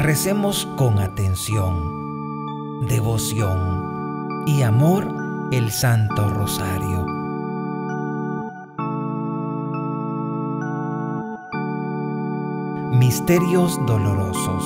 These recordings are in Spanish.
Recemos con atención, devoción y amor el Santo Rosario. Misterios dolorosos.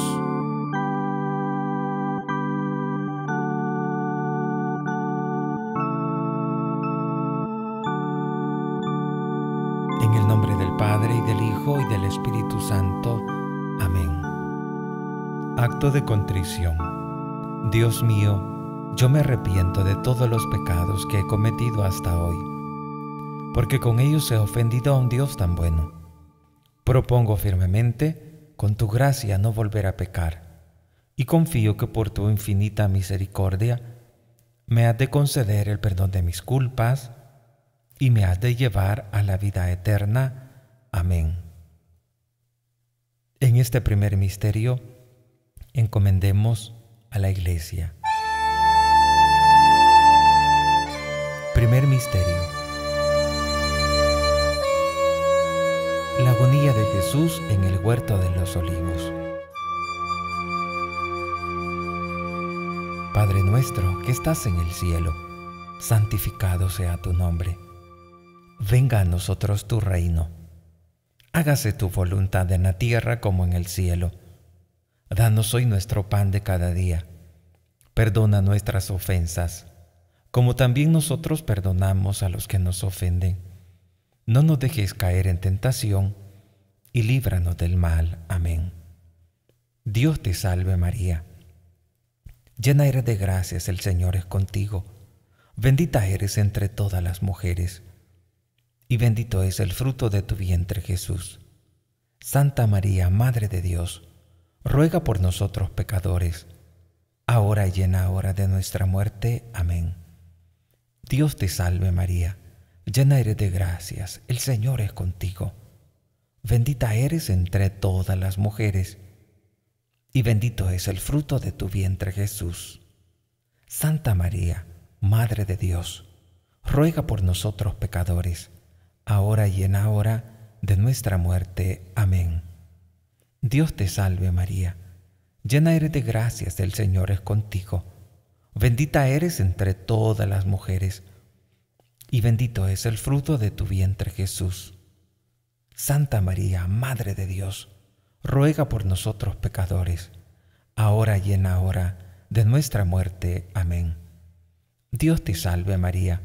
En el nombre del Padre, y del Hijo, y del Espíritu Santo. Amén. Acto de contrición. Dios mío, yo me arrepiento de todos los pecados que he cometido hasta hoy, porque con ellos he ofendido a un Dios tan bueno. Propongo firmemente, con tu gracia, no volver a pecar, y confío que por tu infinita misericordia me has de conceder el perdón de mis culpas y me has de llevar a la vida eterna. Amén. En este primer misterio, encomendemos a la Iglesia. Primer misterio: la agonía de Jesús en el huerto de los Olivos. Padre nuestro que estás en el cielo, santificado sea tu nombre. Venga a nosotros tu reino. Hágase tu voluntad en la tierra como en el cielo. Danos hoy nuestro pan de cada día. Perdona nuestras ofensas, como también nosotros perdonamos a los que nos ofenden. No nos dejes caer en tentación, y líbranos del mal. Amén. Dios te salve María, llena eres de gracias, el Señor es contigo. Bendita eres entre todas las mujeres, y bendito es el fruto de tu vientre, Jesús. Santa María, Madre de Dios, ruega por nosotros pecadores, ahora y en la hora de nuestra muerte. Amén. Dios te salve María, llena eres de gracias, el Señor es contigo. Bendita eres entre todas las mujeres, y bendito es el fruto de tu vientre, Jesús. Santa María, Madre de Dios, ruega por nosotros pecadores, ahora y en la hora de nuestra muerte. Amén. Dios te salve María, llena eres de gracias, el Señor es contigo. Bendita eres entre todas las mujeres, y bendito es el fruto de tu vientre, Jesús. Santa María, Madre de Dios, ruega por nosotros pecadores, ahora y en la hora de nuestra muerte. Amén. Dios te salve María,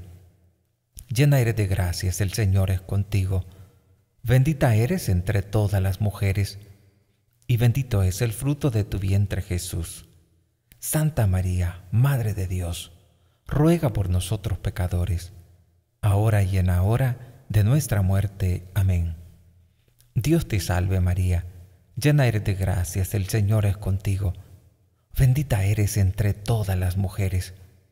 llena eres de gracias, el Señor es contigo. Bendita eres entre todas las mujeres, y bendito es el fruto de tu vientre, Jesús. Santa María, Madre de Dios, ruega por nosotros pecadores, ahora y en la hora de nuestra muerte. Amén. Dios te salve María, llena eres de gracias, el Señor es contigo. Bendita eres entre todas las mujeres,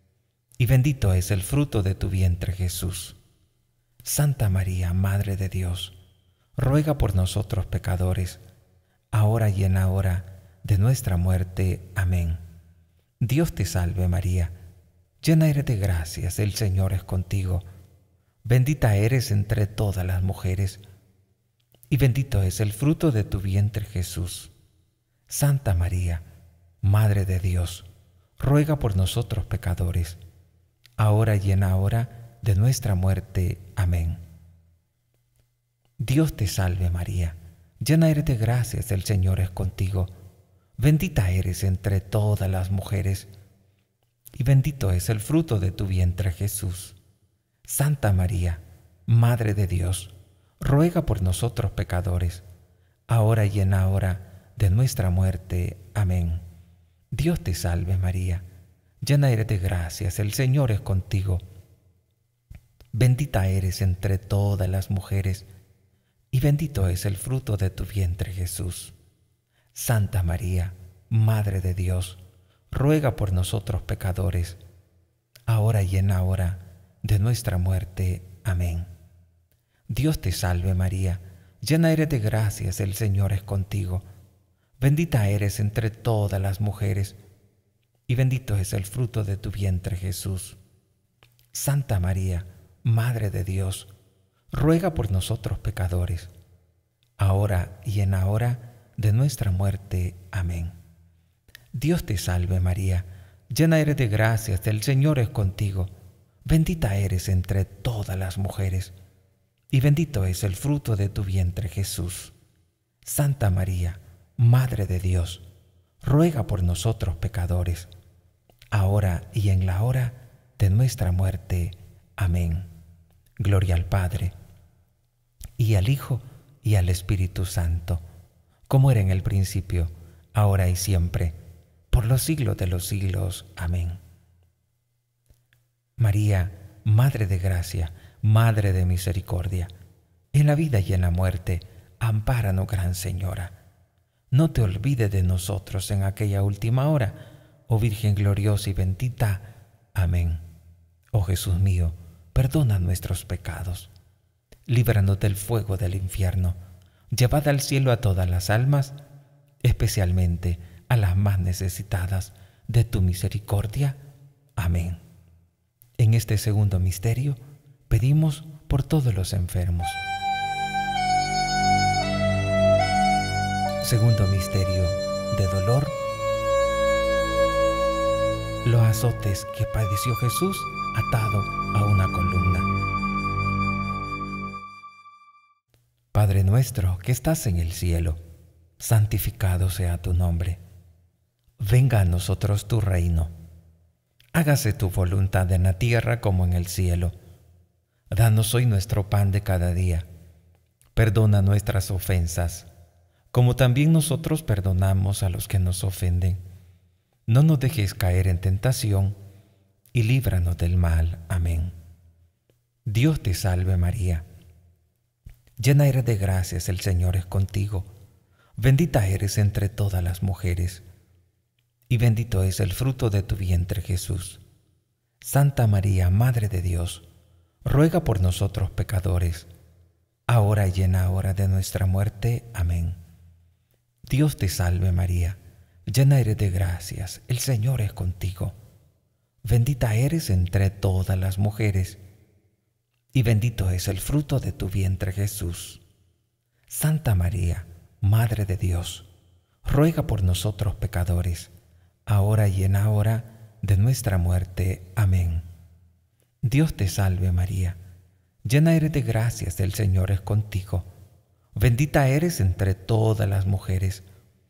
y bendito es el fruto de tu vientre, Jesús. Santa María, Madre de Dios, ruega por nosotros pecadores, ahora y en la hora de nuestra muerte. Amén. Dios te salve María, llena eres de gracias, el Señor es contigo. Bendita eres entre todas las mujeres, y bendito es el fruto de tu vientre, Jesús. Santa María, Madre de Dios, ruega por nosotros pecadores, ahora y en la hora de nuestra muerte. Amén. Dios te salve María, llena eres de gracias, el Señor es contigo. Bendita eres entre todas las mujeres, y bendito es el fruto de tu vientre, Jesús. Santa María, Madre de Dios, ruega por nosotros pecadores, ahora y en la hora de nuestra muerte. Amén. Dios te salve María, llena eres de gracias, el Señor es contigo. Bendita eres entre todas las mujeres, y bendito es el fruto de tu vientre, Jesús. Santa María, Madre de Dios, ruega por nosotros pecadores, ahora y en la hora de nuestra muerte. Amén. Dios te salve María, llena eres de gracias, el Señor es contigo. Bendita eres entre todas las mujeres, y bendito es el fruto de tu vientre, Jesús. Santa María, Madre de Dios, ruega por nosotros pecadores, ahora y en la hora de nuestra muerte. Amén. Dios te salve María, llena eres de gracias, el Señor es contigo. Bendita eres entre todas las mujeres, y bendito es el fruto de tu vientre Jesús. Santa María, Madre de Dios, ruega por nosotros pecadores, ahora y en la hora de nuestra muerte. Amén. Gloria al Padre, y al Hijo, y al Espíritu Santo, como era en el principio, ahora y siempre, por los siglos de los siglos. Amén. María, Madre de gracia, Madre de misericordia, en la vida y en la muerte, ampáranos, Gran Señora. No te olvides de nosotros en aquella última hora, oh Virgen gloriosa y bendita. Amén. Oh Jesús mío, perdona nuestros pecados, líbranos del fuego del infierno, llevad al cielo a todas las almas, especialmente a las más necesitadas de tu misericordia. Amén. En este segundo misterio, pedimos por todos los enfermos. Segundo misterio de dolor: los azotes que padeció Jesús atado a una columna. Padre nuestro que estás en el cielo, santificado sea tu nombre. Venga a nosotros tu reino. Hágase tu voluntad en la tierra como en el cielo. Danos hoy nuestro pan de cada día. Perdona nuestras ofensas, como también nosotros perdonamos a los que nos ofenden. No nos dejes caer en tentación, y líbranos del mal. Amén. Dios te salve María, llena eres de gracias, el Señor es contigo. Bendita eres entre todas las mujeres, y bendito es el fruto de tu vientre Jesús. Santa María, Madre de Dios, ruega por nosotros pecadores, ahora y en la hora de nuestra muerte. Amén. Dios te salve María, llena eres de gracias, el Señor es contigo. Bendita eres entre todas las mujeres, y bendito es el fruto de tu vientre Jesús. Santa María, Madre de Dios, ruega por nosotros pecadores, ahora y en la hora de nuestra muerte. Amén. Dios te salve María, llena eres de gracias, el Señor es contigo. Bendita eres entre todas las mujeres,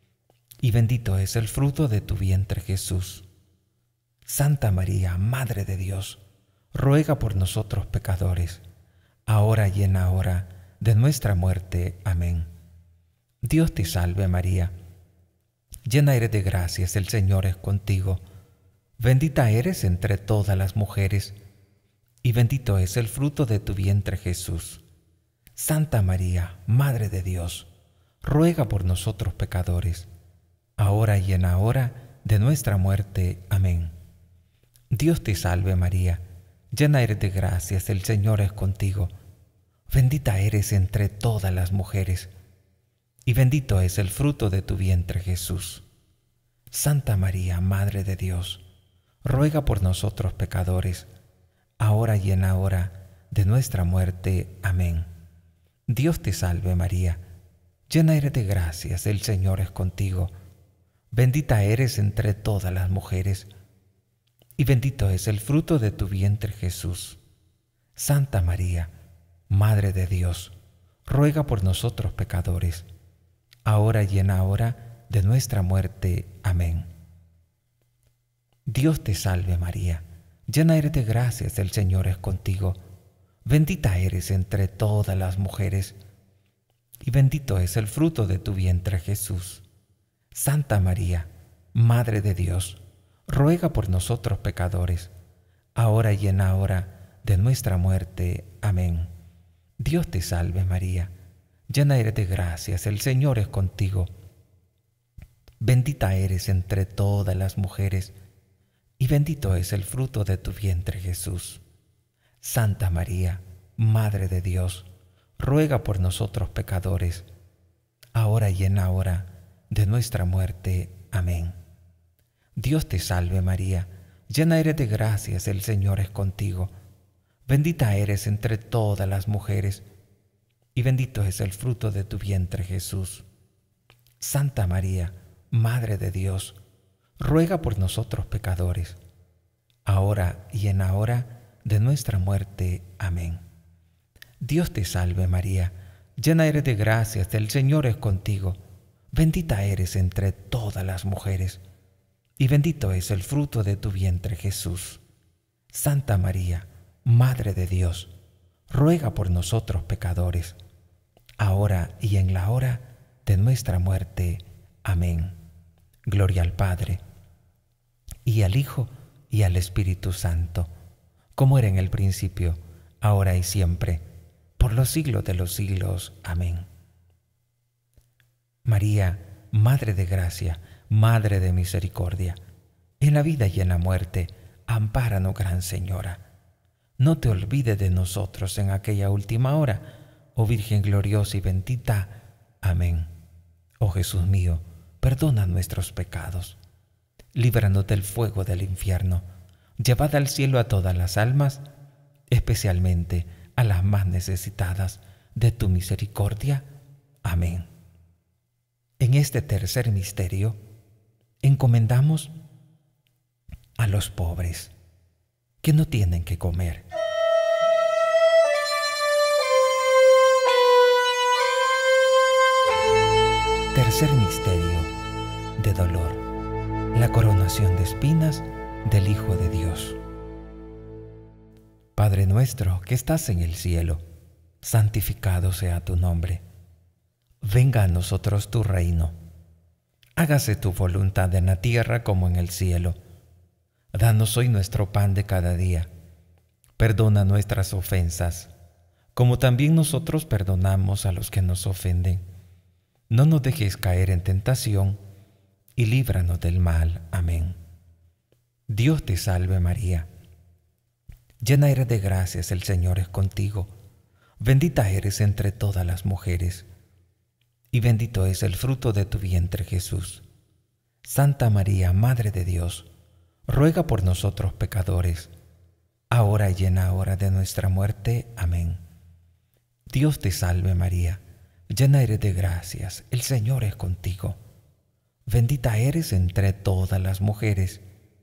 y bendito es el fruto de tu vientre Jesús. Santa María, Madre de Dios, ruega por nosotros pecadores, ahora y en la hora de nuestra muerte. Amén. Dios te salve María, llena eres de gracias, el Señor es contigo. Bendita eres entre todas las mujeres, y bendito es el fruto de tu vientre Jesús. Santa María, Madre de Dios, ruega por nosotros pecadores, ahora y en la hora de nuestra muerte. Amén. Dios te salve María, llena eres de gracias, el Señor es contigo. Bendita eres entre todas las mujeres, y bendito es el fruto de tu vientre Jesús. Santa María, Madre de Dios, ruega por nosotros pecadores, ahora y en la hora de nuestra muerte. Amén. Dios te salve María, llena eres de gracias, el Señor es contigo. Bendita eres entre todas las mujeres, y bendito es el fruto de tu vientre Jesús. Santa María, Madre de Dios, ruega por nosotros pecadores, ahora y en la hora de nuestra muerte. Amén. Dios te salve María, llena eres de gracias, el Señor es contigo. Bendita eres entre todas las mujeres, y bendito es el fruto de tu vientre Jesús. Santa María, Madre de Dios, ruega por nosotros pecadores, ahora y en la hora de nuestra muerte. Amén. Dios te salve María, llena eres de gracias, el Señor es contigo. Bendita eres entre todas las mujeres, y bendito es el fruto de tu vientre Jesús. Santa María, Madre de Dios, ruega por nosotros pecadores, ahora y en la hora de nuestra muerte. Amén. Dios te salve María, llena eres de gracias, el Señor es contigo. Bendita eres entre todas las mujeres, y bendito es el fruto de tu vientre Jesús. Santa María, Madre de Dios, ruega por nosotros pecadores, ahora y en la hora de nuestra muerte. Amén. Dios te salve María, llena eres de gracias, el Señor es contigo. Bendita eres entre todas las mujeres, y bendito es el fruto de tu vientre Jesús. Santa María, Madre de Dios, ruega por nosotros pecadores, ahora y en la hora de nuestra muerte. Amén. Gloria al Padre, y al Hijo, y al Espíritu Santo, como era en el principio, ahora y siempre, por los siglos de los siglos. Amén. María, Madre de gracia, Madre de misericordia, en la vida y en la muerte, ampáranos, Gran Señora. No te olvides de nosotros en aquella última hora, oh Virgen gloriosa y bendita. Amén. Oh Jesús mío, perdona nuestros pecados, líbranos del fuego del infierno, llevad al cielo a todas las almas, especialmente a las más necesitadas de tu misericordia. Amén. En este tercer misterio, encomendamos a los pobres que no tienen que comer. Tercer misterio de dolor, la coronación de espinas del Hijo de Dios. Padre nuestro que estás en el cielo, santificado sea tu nombre. Venga a nosotros tu reino. Hágase tu voluntad en la tierra como en el cielo. Danos hoy nuestro pan de cada día. Perdona nuestras ofensas, como también nosotros perdonamos a los que nos ofenden. No nos dejes caer en tentación, y líbranos del mal. Amén. Dios te salve María, llena eres de gracias, el Señor es contigo. Bendita eres entre todas las mujeres, y bendito es el fruto de tu vientre Jesús. Santa María, Madre de Dios, ruega por nosotros pecadores, ahora y en la hora de nuestra muerte. Amén. Dios te salve María, llena eres de gracias, el Señor es contigo. Bendita eres entre todas las mujeres,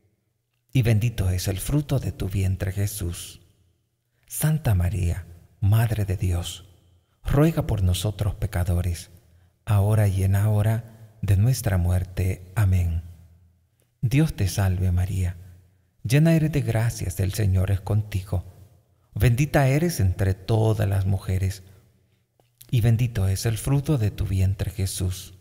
y bendito es el fruto de tu vientre Jesús. Santa María, Madre de Dios, ruega por nosotros pecadores, ahora y en la hora de nuestra muerte. Amén. Dios te salve María, llena eres de gracias, el Señor es contigo. Bendita eres entre todas las mujeres, y bendito es el fruto de tu vientre Jesús.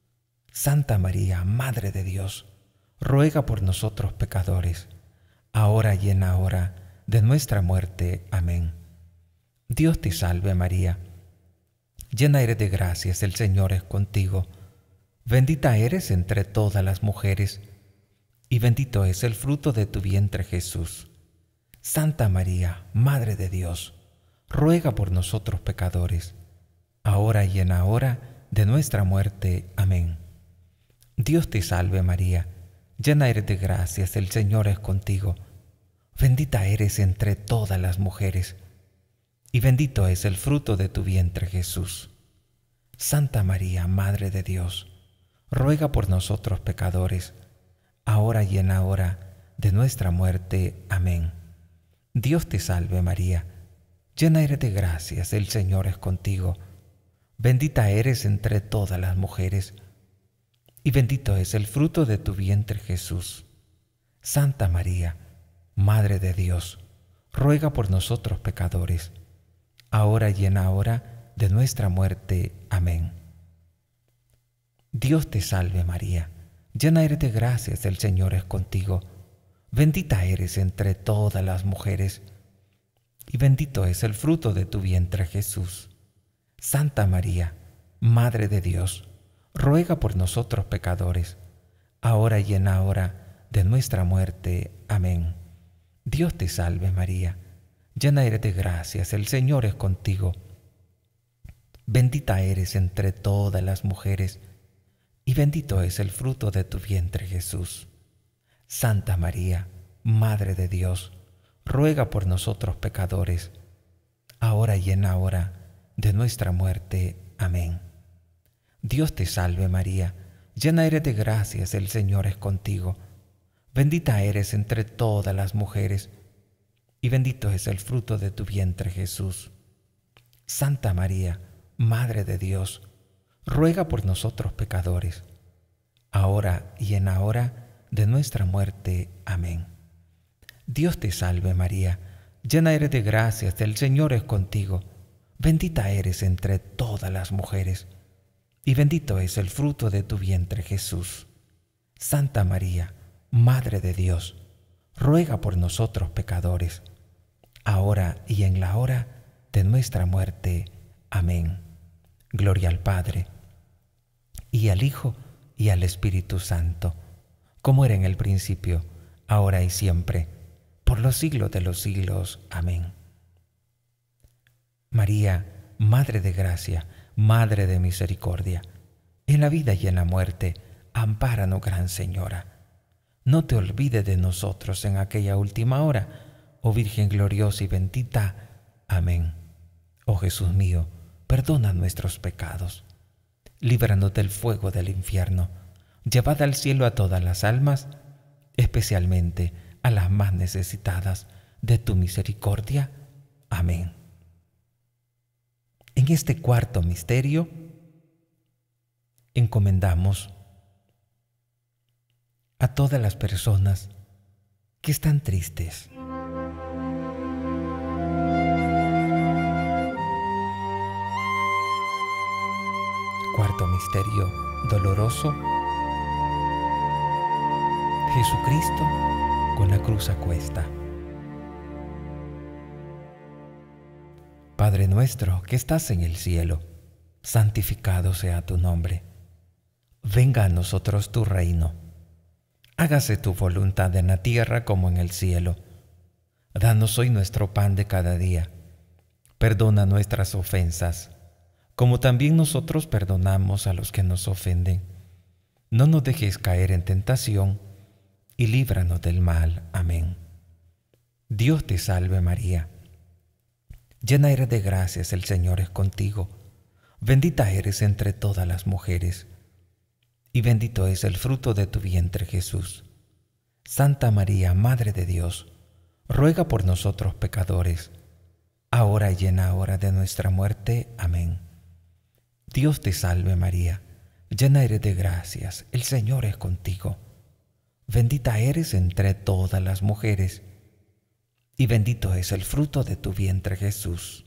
Santa María, Madre de Dios, ruega por nosotros pecadores, ahora y en la hora de nuestra muerte. Amén. Dios te salve María, llena eres de gracias, el Señor es contigo. Bendita eres entre todas las mujeres, y bendito es el fruto de tu vientre Jesús. Santa María, Madre de Dios, ruega por nosotros pecadores, ahora y en la hora de nuestra muerte. Amén. Dios te salve María, llena eres de gracias, el Señor es contigo. Bendita eres entre todas las mujeres, y bendito es el fruto de tu vientre Jesús. Santa María, Madre de Dios, ruega por nosotros pecadores, ahora y en la hora de nuestra muerte. Amén. Dios te salve María, llena eres de gracias, el Señor es contigo. Bendita eres entre todas las mujeres, y bendito es el fruto de tu vientre Jesús. Santa María, Madre de Dios, ruega por nosotros pecadores, ahora y en la hora de nuestra muerte. Amén. Dios te salve María, llena eres de gracias, el Señor es contigo. Bendita eres entre todas las mujeres, y bendito es el fruto de tu vientre Jesús. Santa María, Madre de Dios, ruega por nosotros pecadores, ahora y en la hora de nuestra muerte. Amén. Dios te salve María, llena eres de gracias, el Señor es contigo. Bendita eres entre todas las mujeres, y bendito es el fruto de tu vientre Jesús. Santa María, Madre de Dios, ruega por nosotros pecadores, ahora y en la hora de nuestra muerte. Amén. Dios te salve María, llena eres de gracias, el Señor es contigo. Bendita eres entre todas las mujeres, y bendito es el fruto de tu vientre, Jesús. Santa María, Madre de Dios, ruega por nosotros pecadores, ahora y en la hora de nuestra muerte. Amén. Dios te salve María, llena eres de gracias, el Señor es contigo. Bendita eres entre todas las mujeres, y bendito es el fruto de tu vientre, Jesús. Santa María, Madre de Dios, ruega por nosotros pecadores, ahora y en la hora de nuestra muerte. Amén. Gloria al Padre, y al Hijo, y al Espíritu Santo, como era en el principio, ahora y siempre, por los siglos de los siglos. Amén. María, Madre de gracia, Madre de misericordia, en la vida y en la muerte, ampáranos, Gran Señora. No te olvides de nosotros en aquella última hora, oh Virgen gloriosa y bendita. Amén. Oh Jesús mío, perdona nuestros pecados, líbranos del fuego del infierno, llevad al cielo a todas las almas, especialmente a las más necesitadas de tu misericordia. Amén. En este cuarto misterio, encomendamos a todas las personas que están tristes. Cuarto misterio doloroso: Jesucristo con la cruz a cuesta. Padre nuestro que estás en el cielo, santificado sea tu nombre. Venga a nosotros tu reino. Hágase tu voluntad en la tierra como en el cielo. Danos hoy nuestro pan de cada día. Perdona nuestras ofensas, como también nosotros perdonamos a los que nos ofenden. No nos dejes caer en tentación, y líbranos del mal. Amén. Dios te salve María, llena eres de gracias, el Señor es contigo. Bendita eres entre todas las mujeres, y bendito es el fruto de tu vientre, Jesús. Santa María, Madre de Dios, ruega por nosotros pecadores, ahora y en la hora de nuestra muerte. Amén. Dios te salve María, llena eres de gracias, el Señor es contigo. Bendita eres entre todas las mujeres, y bendito es el fruto de tu vientre, Jesús.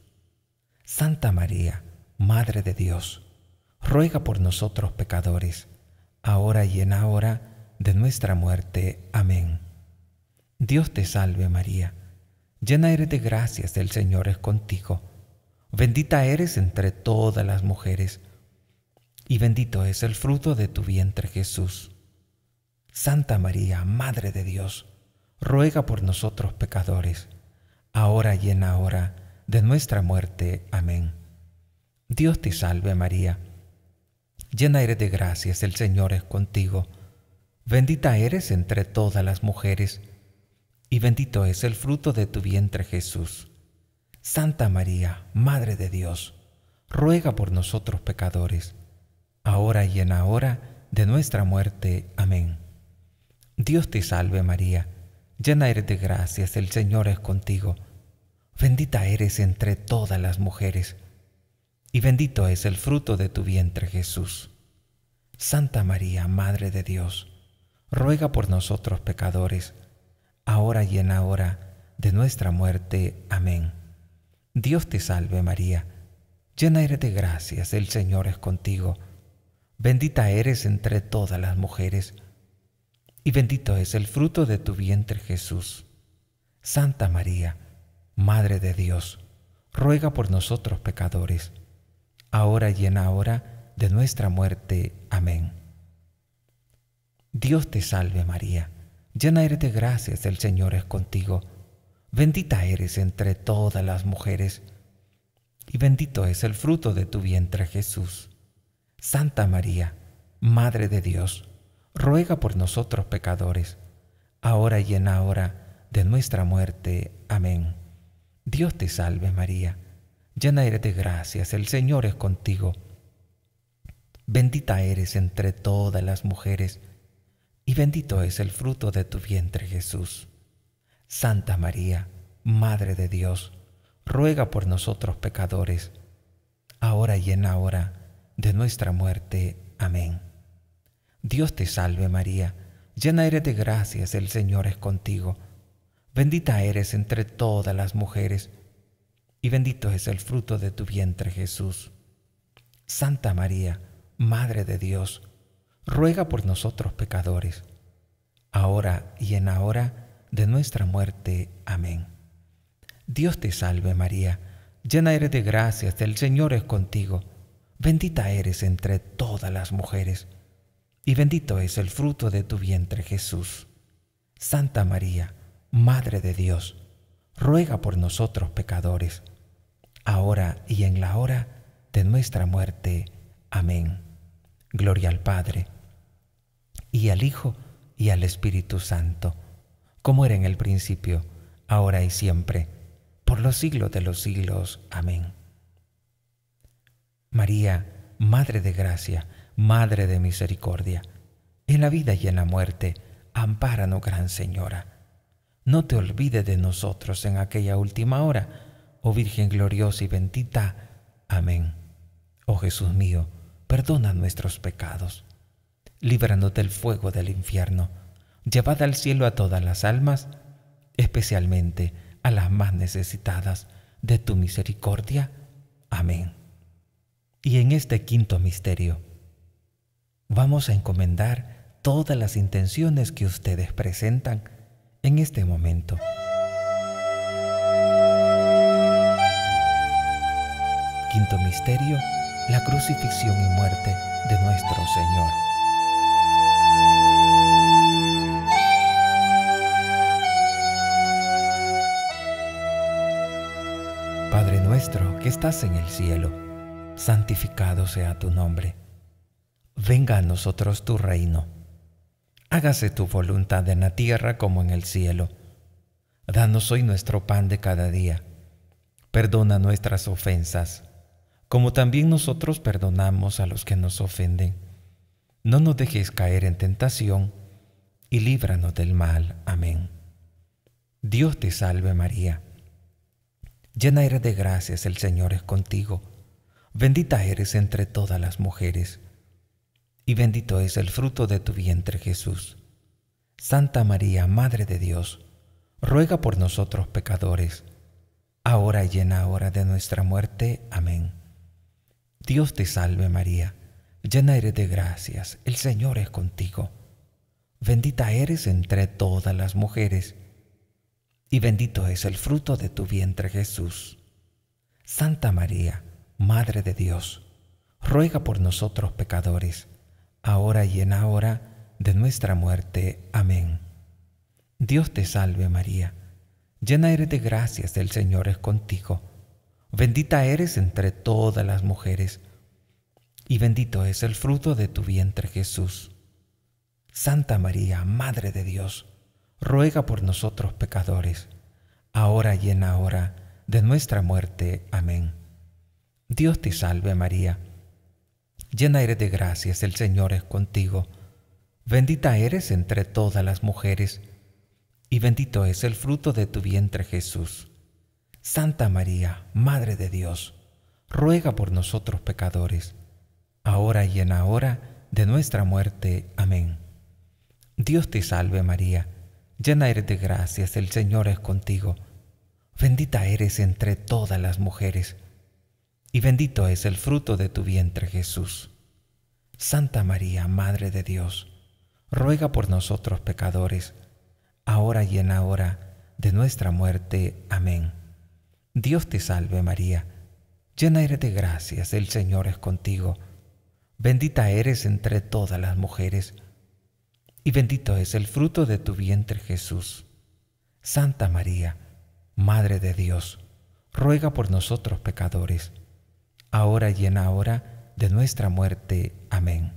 Santa María, Madre de Dios, ruega por nosotros pecadores, ahora y en la hora de nuestra muerte. Amén. Dios te salve María, llena eres de gracias, el Señor es contigo. Bendita eres entre todas las mujeres, y bendito es el fruto de tu vientre, Jesús. Santa María, Madre de Dios, ruega por nosotros pecadores, ahora y en la hora de nuestra muerte. Amén. Dios te salve María, llena eres de gracias, el Señor es contigo. Bendita eres entre todas las mujeres, y bendito es el fruto de tu vientre, Jesús. Santa María, Madre de Dios, ruega por nosotros pecadores, ahora y en la hora de nuestra muerte. Amén. Dios te salve María, llena eres de gracias, el Señor es contigo. Bendita eres entre todas las mujeres, y bendito es el fruto de tu vientre, Jesús. Santa María, Madre de Dios, ruega por nosotros pecadores, ahora y en la hora de nuestra muerte. Amén. Dios te salve María, llena eres de gracias, el Señor es contigo. Bendita eres entre todas las mujeres, y bendito es el fruto de tu vientre, Jesús. Santa María, Madre de Dios, ruega por nosotros pecadores, ahora y en la hora de nuestra muerte. Amén. Dios te salve María, llena eres de gracias, el Señor es contigo. Bendita eres entre todas las mujeres, y bendito es el fruto de tu vientre, Jesús. Santa María, Madre de Dios, ruega por nosotros pecadores, ahora y en la hora de nuestra muerte. Amén. Dios te salve María, llena eres de gracias, el Señor es contigo. Bendita eres entre todas las mujeres, y bendito es el fruto de tu vientre, Jesús. Santa María, Madre de Dios, ruega por nosotros pecadores, ahora y en la hora de nuestra muerte. Amén. Dios te salve María, llena eres de gracias, el Señor es contigo. Bendita eres entre todas las mujeres, y bendito es el fruto de tu vientre, Jesús. Santa María, Madre de Dios, ruega por nosotros pecadores, ahora y en la hora de nuestra muerte. Amén. Dios te salve María, llena eres de gracias, el Señor es contigo. Bendita eres entre todas las mujeres, y bendito es el fruto de tu vientre, Jesús. Santa María, Madre de Dios, ruega por nosotros pecadores, ahora y en la hora de nuestra muerte. Amén. Gloria al Padre, y al Hijo, y al Espíritu Santo, como era en el principio, ahora y siempre, por los siglos de los siglos. Amén. María, Madre de gracia, Madre de misericordia, en la vida y en la muerte, ampáranos, Gran Señora. No te olvides de nosotros en aquella última hora, oh Virgen gloriosa y bendita. Amén. Oh Jesús mío, perdona nuestros pecados, líbranos del fuego del infierno, llevad al cielo a todas las almas, especialmente a las más necesitadas de tu misericordia. Amén. Y en este quinto misterio, vamos a encomendar todas las intenciones que ustedes presentan en este momento. Quinto misterio, la crucifixión y muerte de nuestro Señor. Padre nuestro que estás en el cielo, santificado sea tu nombre. Venga a nosotros tu reino. Hágase tu voluntad en la tierra como en el cielo. Danos hoy nuestro pan de cada día. Perdona nuestras ofensas, como también nosotros perdonamos a los que nos ofenden. No nos dejes caer en tentación, y líbranos del mal. Amén. Dios te salve María, llena eres de gracias, el Señor es contigo. Bendita eres entre todas las mujeres, y bendito es el fruto de tu vientre, Jesús. Santa María, Madre de Dios, ruega por nosotros pecadores, ahora y en la hora de nuestra muerte. Amén. Dios te salve María, llena eres de gracias, el Señor es contigo. Bendita eres entre todas las mujeres, y bendito es el fruto de tu vientre, Jesús. Santa María, Madre de Dios, ruega por nosotros pecadores, ahora y en la hora de nuestra muerte. Amén. Dios te salve María, llena eres de gracias, el Señor es contigo. Bendita eres entre todas las mujeres, y bendito es el fruto de tu vientre, Jesús. Santa María, Madre de Dios, ruega por nosotros pecadores, ahora y en la hora de nuestra muerte. Amén. Dios te salve María, llena eres de gracias, el Señor es contigo. Bendita eres entre todas las mujeres, y bendito es el fruto de tu vientre, Jesús. Santa María, Madre de Dios, ruega por nosotros pecadores, ahora y en la hora de nuestra muerte. Amén. Dios te salve María, llena eres de gracias, el Señor es contigo. Bendita eres entre todas las mujeres, y bendito es el fruto de tu vientre, Jesús. Santa María, Madre de Dios, ruega por nosotros pecadores, ahora y en la hora de nuestra muerte. Amén. Dios te salve María, llena eres de gracias, el Señor es contigo. Bendita eres entre todas las mujeres, y bendito es el fruto de tu vientre, Jesús. Santa María, Madre de Dios, ruega por nosotros pecadores, ahora y en la hora de nuestra muerte. Amén.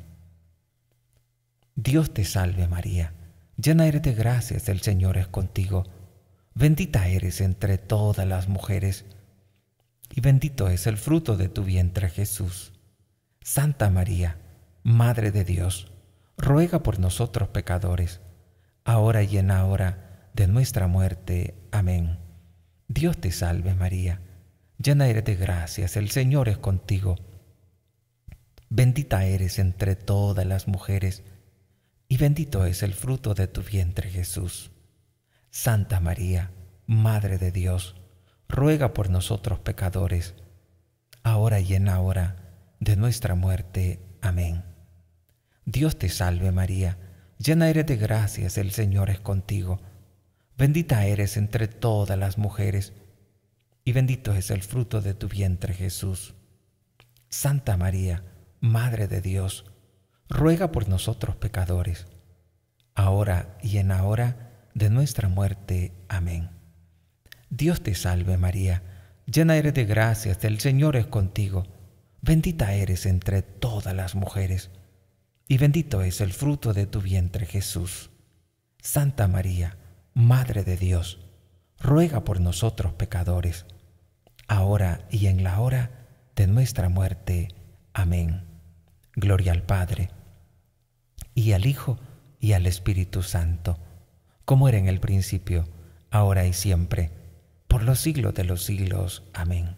Dios te salve María, llena eres de gracias, el Señor es contigo. Bendita eres entre todas las mujeres, y bendito es el fruto de tu vientre, Jesús. Santa María, Madre de Dios, ruega por nosotros pecadores, ahora y en la hora de nuestra muerte. Amén. Dios te salve María, llena eres de gracias, el Señor es contigo. Bendita eres entre todas las mujeres, y bendito es el fruto de tu vientre Jesús. Santa María, Madre de Dios, ruega por nosotros pecadores, ahora y en la hora de nuestra muerte. Amén. Dios te salve María, llena eres de gracias, el Señor es contigo. Bendita eres entre todas las mujeres, y bendito es el fruto de tu vientre Jesús. Santa María, Madre de Dios, ruega por nosotros pecadores, ahora y en la hora de nuestra muerte. Amén. Dios te salve María, llena eres de gracias, el Señor es contigo. Bendita eres entre todas las mujeres, y bendito es el fruto de tu vientre Jesús. Santa María, Madre de Dios, ruega por nosotros pecadores, ahora y en la hora de nuestra muerte. Amén. Gloria al Padre, y al Hijo, y al Espíritu Santo, como era en el principio, ahora y siempre, por los siglos de los siglos. Amén.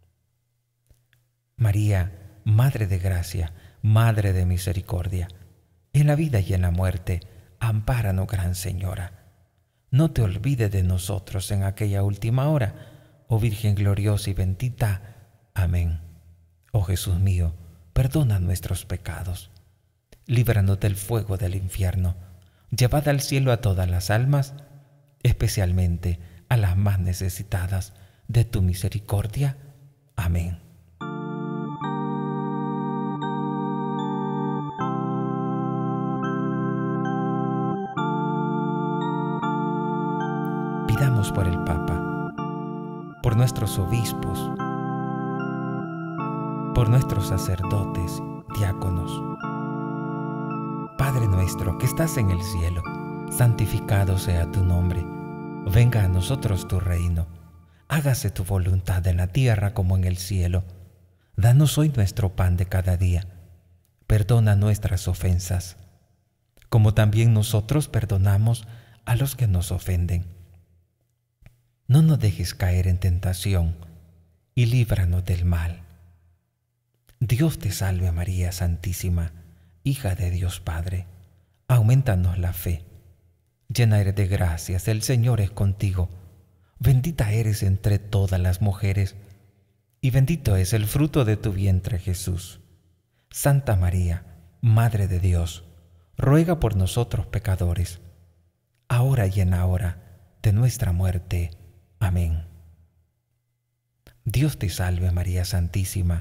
María, Madre de gracia, Madre de misericordia, en la vida y en la muerte, ampáranos, Gran Señora. No te olvides de nosotros en aquella última hora, oh Virgen gloriosa y bendita. Amén. Oh Jesús mío, perdona nuestros pecados, líbranos del fuego del infierno, llevad al cielo a todas las almas, especialmente a las más necesitadas de tu misericordia. Amén. Pidamos por el Papa, por nuestros obispos, por nuestros sacerdotes, diáconos. Padre nuestro que estás en el cielo, santificado sea tu nombre. Venga a nosotros tu reino. Hágase tu voluntad en la tierra como en el cielo. Danos hoy nuestro pan de cada día. Perdona nuestras ofensas, como también nosotros perdonamos a los que nos ofenden. No nos dejes caer en tentación, y líbranos del mal. Dios te salve María Santísima, hija de Dios Padre. Aumentanos la fe. Llena eres de gracias, el Señor es contigo. Bendita eres entre todas las mujeres, y bendito es el fruto de tu vientre Jesús. Santa María, Madre de Dios, ruega por nosotros pecadores, ahora y en la hora de nuestra muerte. Amén. Dios te salve María Santísima,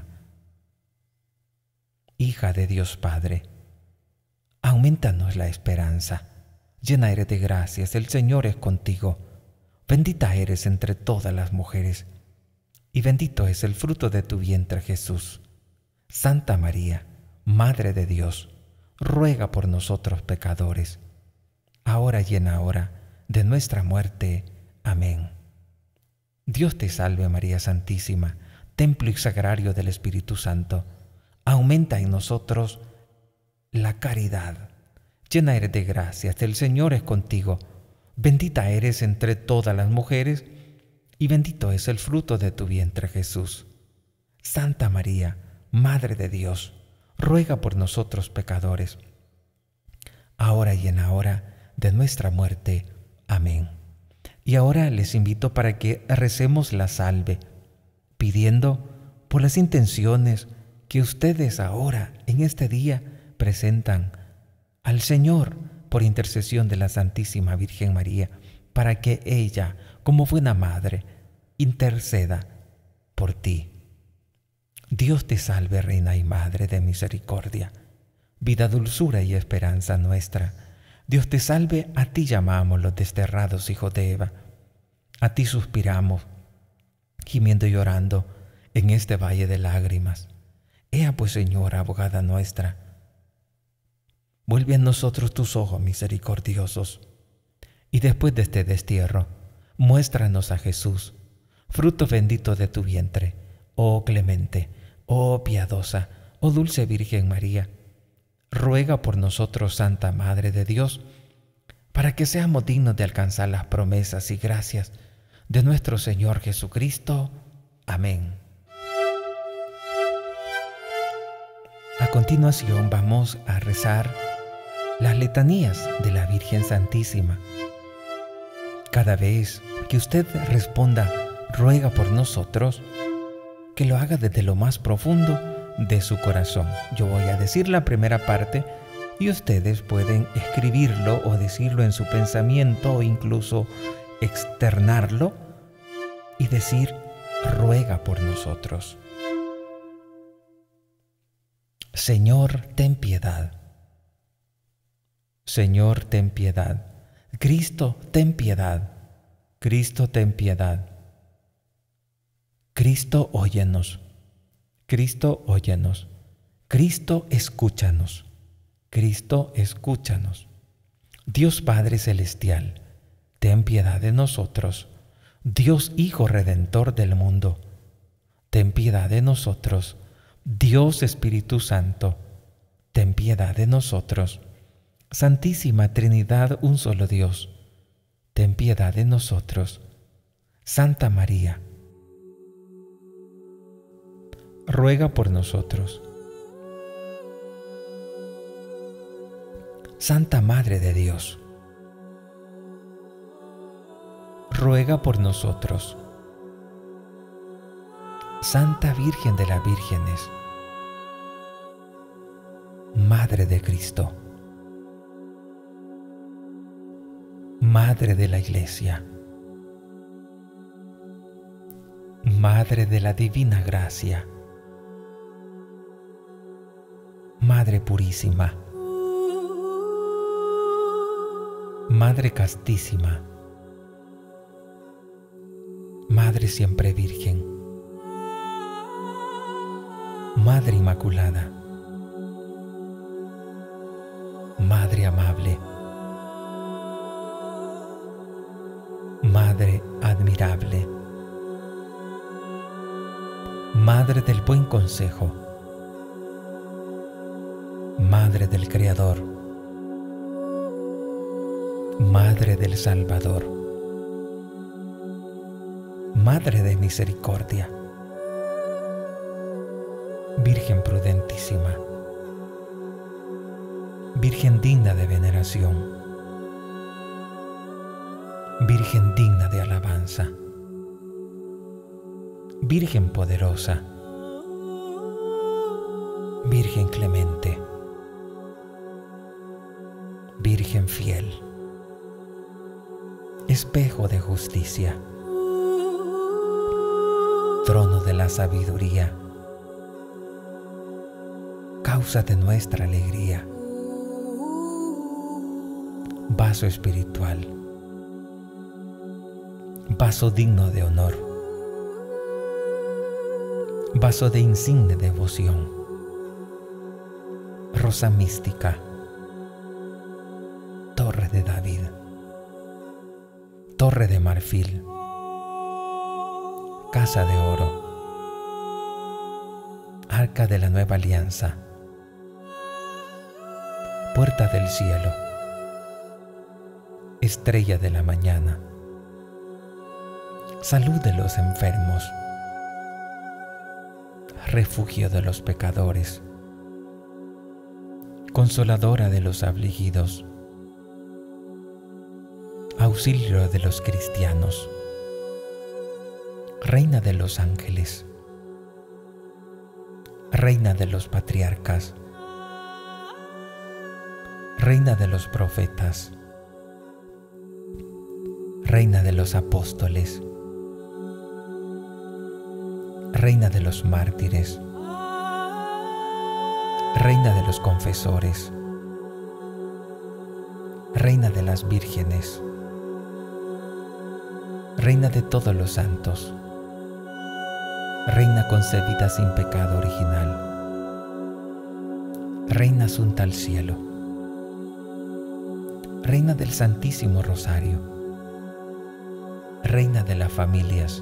hija de Dios Padre. Aumentanos la esperanza. Llena eres de gracias, el Señor es contigo. Bendita eres entre todas las mujeres, y bendito es el fruto de tu vientre Jesús. Santa María, Madre de Dios, ruega por nosotros pecadores, ahora y en la hora de nuestra muerte. Amén. Dios te salve María Santísima, templo y sagrario del Espíritu Santo. Aumenta en nosotros la caridad. Llena eres de gracias, el Señor es contigo. Bendita eres entre todas las mujeres, y bendito es el fruto de tu vientre Jesús. Santa María, Madre de Dios, ruega por nosotros pecadores, ahora y en la hora de nuestra muerte. Amén. Y ahora les invito para que recemos la salve, pidiendo por las intenciones que ustedes ahora, en este día, presentan al Señor por intercesión de la Santísima Virgen María, para que ella, como buena madre, interceda por ti. Dios te salve, Reina y Madre de misericordia, vida, dulzura y esperanza nuestra. Dios te salve, a ti llamamos los desterrados hijos de Eva. A ti suspiramos, gimiendo y llorando en este valle de lágrimas. Ea pues, Señora, abogada nuestra, vuelve a nosotros tus ojos misericordiosos, y después de este destierro, muéstranos a Jesús, fruto bendito de tu vientre, oh clemente, oh piadosa, oh dulce Virgen María. ruega por nosotros, Santa Madre de Dios, para que seamos dignos de alcanzar las promesas y gracias de nuestro Señor Jesucristo. Amén. A continuación vamos a rezar las letanías de la Virgen Santísima. Cada vez que usted responda, ruega por nosotros, que lo haga desde lo más profundo de su corazón. Yo voy a decir la primera parte y ustedes pueden escribirlo o decirlo en su pensamiento o incluso externarlo y decir, ruega por nosotros. Señor, ten piedad. Señor, ten piedad. Cristo, ten piedad. Cristo, ten piedad. Cristo, óyenos. Cristo, óyenos. Cristo, escúchanos. Cristo, escúchanos. Dios Padre Celestial, ten piedad de nosotros. Dios Hijo Redentor del mundo, ten piedad de nosotros. Dios Espíritu Santo, ten piedad de nosotros. Santísima Trinidad, un solo Dios, ten piedad de nosotros. Santa María, ruega por nosotros. Santa Madre de Dios, ruega por nosotros. Santa Virgen de las Vírgenes, Madre de Cristo, Madre de la Iglesia, Madre de la Divina Gracia, Madre Purísima, Madre Castísima, Madre Siempre Virgen, Madre Inmaculada, Madre Amable, Madre Admirable, Madre del Buen Consejo, Madre del Creador, Madre del Salvador, Madre de Misericordia, Virgen prudentísima, Virgen digna de veneración, Virgen digna de alabanza, Virgen poderosa, Virgen clemente, Virgen fiel, espejo de justicia, trono de la sabiduría, causa de nuestra alegría, vaso espiritual, vaso digno de honor, vaso de insigne devoción, rosa mística, torre de David, torre de marfil, casa de oro, arca de la nueva alianza, puerta del cielo, estrella de la mañana, salud de los enfermos, refugio de los pecadores, consoladora de los afligidos, auxilio de los cristianos, reina de los ángeles, reina de los patriarcas, reina de los profetas, reina de los apóstoles, reina de los mártires, reina de los confesores, reina de las vírgenes, reina de todos los santos, reina concebida sin pecado original, reina asunta al cielo, reina del Santísimo Rosario, reina de las familias,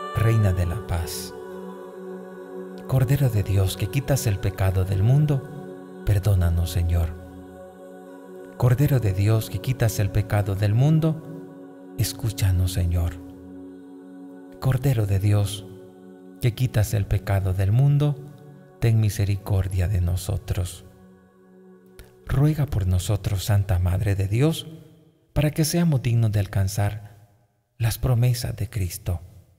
reina de la paz, Cordero de Dios que quitas el pecado del mundo, perdónanos, Señor. Cordero de Dios, que quitas el pecado del mundo, escúchanos, Señor. Cordero de Dios, que quitas el pecado del mundo, ten misericordia de nosotros. Ruega por nosotros, Santa Madre de Dios, para que seamos dignos de alcanzar las promesas de Cristo.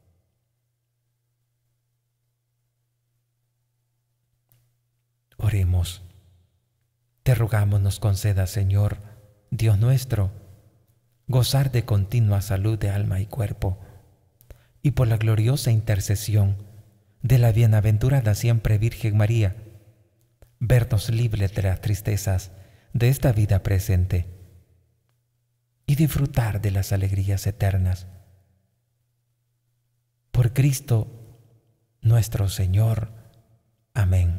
Oremos. Te rogamos nos conceda, Señor, Dios nuestro, gozar de continua salud de alma y cuerpo, y por la gloriosa intercesión de la bienaventurada siempre Virgen María, vernos libres de las tristezas de esta vida presente y disfrutar de las alegrías eternas. Por Cristo nuestro Señor. Amén.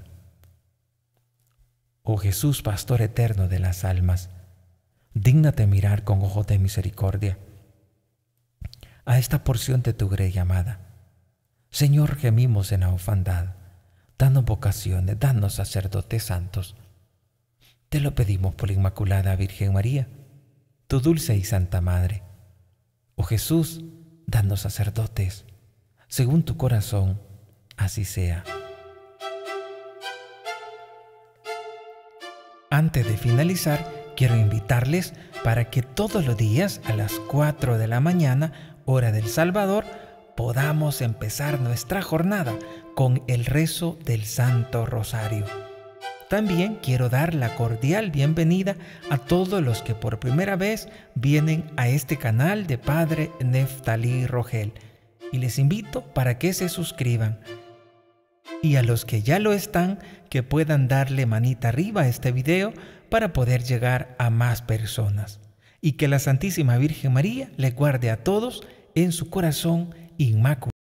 Oh Jesús, Pastor eterno de las almas, dígnate mirar con ojos de misericordia a esta porción de tu grey amada. Señor, gemimos en la orfandad. Danos vocaciones, danos sacerdotes santos. Te lo pedimos por la Inmaculada Virgen María, tu dulce y santa Madre. Oh Jesús, danos sacerdotes, según tu corazón, así sea. Antes de finalizar, quiero invitarles para que todos los días a las 4 de la mañana, hora del Salvador, podamos empezar nuestra jornada con el rezo del Santo Rosario. También quiero dar la cordial bienvenida a todos los que por primera vez vienen a este canal de Padre Neftalí Rogel, y les invito para que se suscriban. Y a los que ya lo están, que puedan darle manita arriba a este video para poder llegar a más personas. Y que la Santísima Virgen María les guarde a todos en su corazón inmaculado.